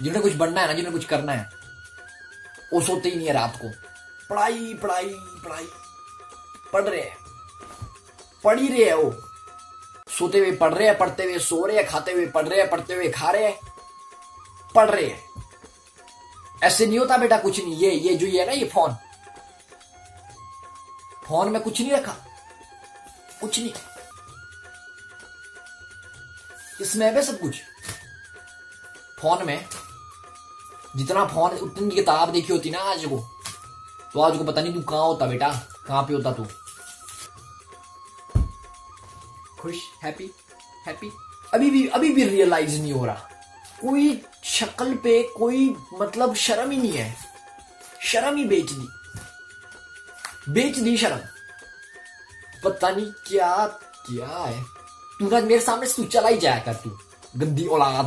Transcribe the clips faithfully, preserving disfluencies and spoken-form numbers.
जिन्हें कुछ बनना है ना, जिन्हें कुछ करना है, वो सोते ही नहीं है रात को। पढ़ाई पढ़ाई पढ़ाई, पढ़ रहे हैं, पढ़ ही रहे हैं वो। सोते हुए पढ़ रहे हैं, पढ़ते हुए सो रहे हैं, खाते हुए पढ़ रहे हैं, पढ़ते हुए खा रहे हैं, पढ़ रहे हैं। ऐसे नहीं होता बेटा कुछ नहीं। ये ये जो ये है ना, ये फोन फोन में कुछ नहीं रखा, कुछ नहीं, इसमें है सब कुछ। फोन में जितना फोन उतनी किताब देखी होती ना आज को, तो आज को पता नहीं तू कहां होता बेटा, कहां पे होता तू। खुश, हैप्पी हैप्पी। अभी भी अभी भी रियलाइज नहीं हो रहा, कोई शक्ल पे कोई मतलब शर्म ही नहीं है। शर्म ही बेच दी, बेच दी शर्म। पता नहीं क्या क्या है। तू ना मेरे सामने से तू चला ही जाया कर, तू गंदी औलाद।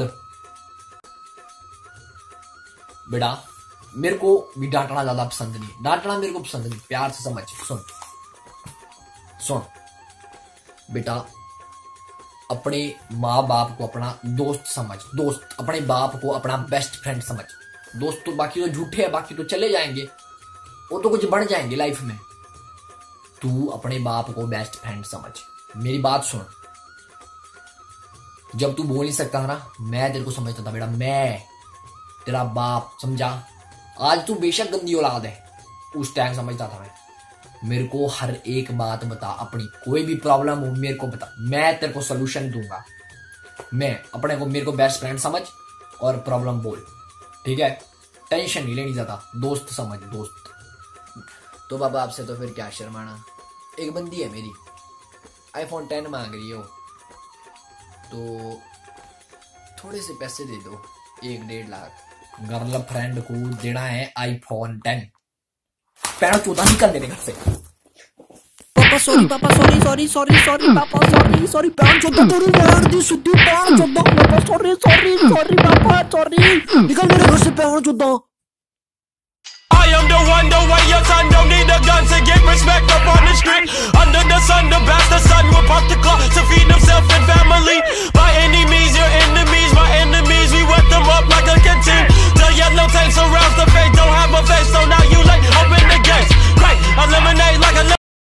बेटा मेरे को भी डांटना ज्यादा पसंद नहीं, डांटना मेरे को पसंद नहीं, प्यार से समझ। सुन सुन बेटा, अपने माँ बाप को अपना दोस्त समझ, दोस्त अपने बाप को अपना बेस्ट फ्रेंड समझ। दोस्त तो बाकी तो झूठे हैं, बाकी तो चले जाएंगे, वो तो कुछ बढ़ जाएंगे लाइफ में। तू अपने बाप को बेस्ट फ्रेंड समझ। मेरी बात सुन, जब तू बोल नहीं सकता था ना, मैं तेरे को समझता था बेटा, मैं तेरा बाप, समझा। आज तू बेशक गंदी औलाद है, उस टाइम समझता था मैं। मेरे को हर एक बात बता, अपनी कोई भी प्रॉब्लम हो मेरे को बता, मैं तेरे को सोल्यूशन दूंगा। मैं अपने को, मेरे को बेस्ट फ्रेंड समझ और प्रॉब्लम बोल, ठीक है? टेंशन नहीं लेनी ज्यादा, दोस्त समझ, दोस्त। तो बाबा आपसे तो फिर क्या शर्माना। एक बंदी है मेरी, आईफोन टेन मांग रही हो, तो थोड़े से पैसे दे दो, एक डेढ़ लाख। गर्ल फ्रेंड को देना है आईफोन टेन। पैरों चौदह निकल देने घर से। पापा सॉरी, पापा सॉरी सॉरी सॉरी सॉरी पापा सॉरी सॉरी, पैरों चौदह तेरी मार दी सुधी, पैरों चौदह पापा सॉरी सॉरी सॉरी पापा सॉरी, निकल मेरे घर से पैरों चौदह। I am the one, the way your son don't need a gun to get respect up on the street. Under the sun, the bastard son will pop the clock to feed himself and family.